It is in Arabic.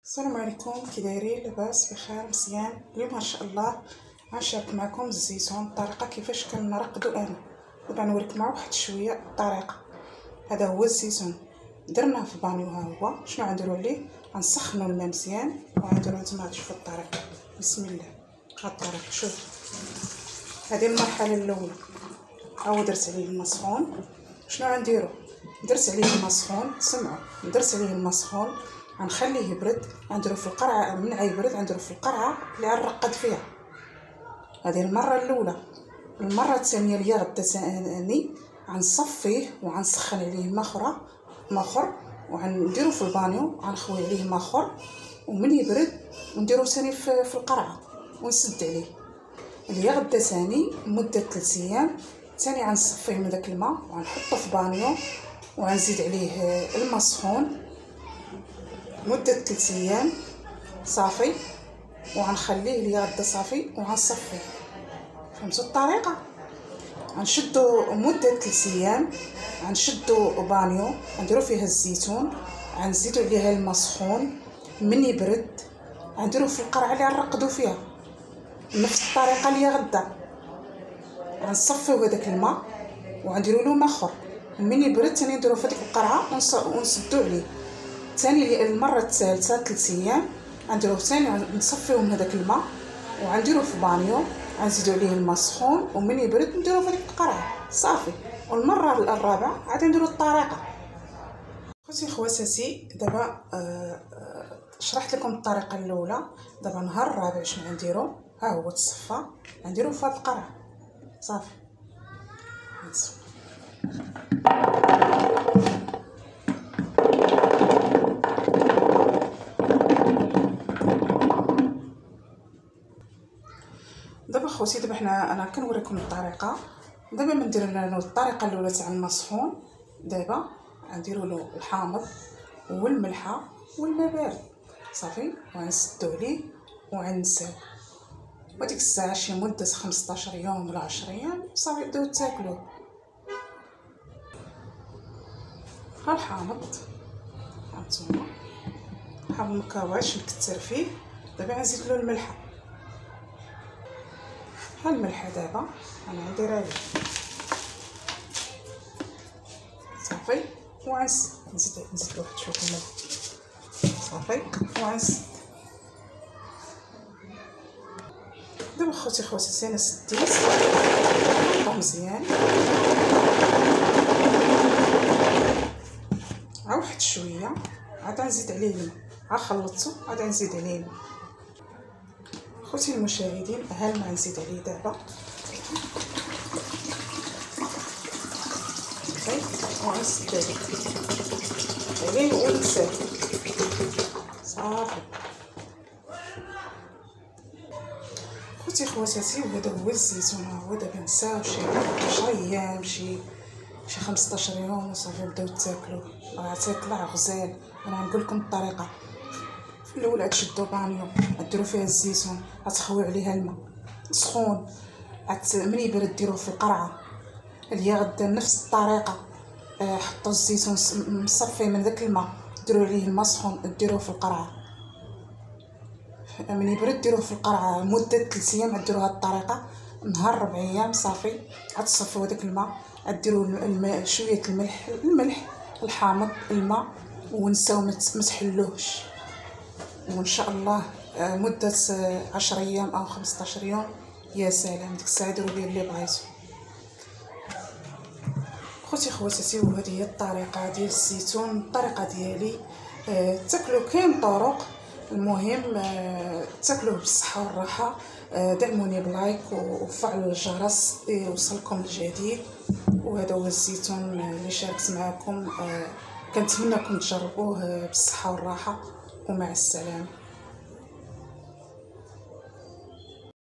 السلام عليكم، كي دايرين؟ لاباس بخير مزيان. اليوم ان شاء الله غنشارك معكم الزيتون الطريقه كيفاش كنرقدو انا. دابا نوريك مع واحد شويه الطريقه. هذا هو الزيتون، درناه في البانيو. ها هو شنو غنديرو عليه، غنسخنوا الماء مزيان وغنديرو نتوما تشوفوا الطريقه. بسم الله. ها الطريقه، شوف هذه المرحله الاولى. ها هو درت عليه الماء سخون. شنو غنديرو؟ درت عليه الماء سخون، سمعوا، درت عليه الماء سخون، غنخليه يبرد. غنديرو في القرعه من يبرد، غنديرو في القرعه اللي غنرقد فيها. هذه المره الاولى. المره الثانيه اللي هي غدا ثاني غنصفيه وغنسخن عليه ماء اخر وغنديرو في البانيو، غنخوي عليه ماء اخر، ومن يبرد نديرو ثاني في القرعه ونسد عليه. اللي هي غدا ثاني مده 3 ايام ثاني غنصفيه من داك الماء وغنحطو في بانيو وغنزيد عليه الماء سخون مده 3 ايام صافي، وغنخليه ليا غدا صافي وغنصفيه. فهمتوا الطريقه؟ غنشدو مده 3 ايام، غنشدو بانيو غنديرو فيها الزيتون، غنزيدو عليها الماء سخون، من يبرد غنديرو في القرعه اللي غنرقدو فيها نفس الطريقه اللي هي غدا. غنصفيو هذاك الماء وغنديرو له ماء اخر، من يبرد ثاني نديرو في ديك القرعه ونسدو عليه. ثاني المره الثالثه 3 ايام غنديرو ثاني نصفيو من هذاك الماء وغنديرو في بانيو، غنزيدو عليه الماء سخون، ومن يبرد نديرو في ديك القرعه صافي. والمره الرابعه عاد نديرو الطريقه. خوتي خواتاتي، دابا شرحت لكم الطريقه الاولى. دابا النهار الرابع شنو غنديرو؟ ها هو تصفى، غنديرو في هاد القرعه صافي. دابا خوتي، دابا انا كنوريكم الطريقه. دابا ما ندير لنا الطريقه الاولى تاع الماء سخون. دابا غنديرو له الحامض والملحه والماء بارد صافي، وغنسدو عليه وغنساو. وديك الساعه شي مده 15 يوم ولا 10 ايام صافي بداو تاكلوه. ها الحامض، هانتوما حامض مكاوعش نكثر فيه. دابا غنزيد له الملحه. ها الملحه دابا انا غندير عليه صافي، وغنزيد واحد شويه الملح صافي وغنسد. دابا خوتي انا سديت مزيان. ها واحد شويه عاد غنزيد عليه الماء، ها خلطته عاد غنزيد عليه الماء. خوتي المشاهدين، ها الماء نزيد عليه دابا صافي وغنسد عليه ونساه صافي. خوتي خواتاتي، وهذا هو الزيتون. ها هو دابا نساو شي 10 ايام شي 15 يوم وصافي بداو تاكلوه. راه تيطلع غزال. انا غنقول لكم الطريقه. في الاول تشدوا بانيو ديروا فيها الزيتون، غتخويو عليها الماء سخون، من يبرد ديروه في القرعه اللي هي غدا نفس الطريقه. حطوا الزيتون مصفي من داك الماء، ديروا عليه الماء سخون، ديروه في القرعه، من يبرد ديروه في القرعه مده 3 ايام. ديروا هذه الطريقه نهار 4 ايام صافي. غتصفيو داك الماء، ديروا الماء شويه الملح الحامض الماء ونساو ما تحلوهش. وان شاء الله مده 10 ايام او 15 يوم يا سلام. ديك الساعه ديروا ليه اللي بغيتو. خوتي خواتاتي، وهذه هي الطريقه ديال الزيتون، الطريقه ديالي. تاكلوا كاين طرق، المهم تاكلوه بالصحه والراحه. دعموني بلايك وفعلوا الجرس يوصلكم الجديد. وهذا هو الزيتون اللي شاركت معكم. كنتمنىكم تجربوه بالصحه والراحه، ومع السلامه.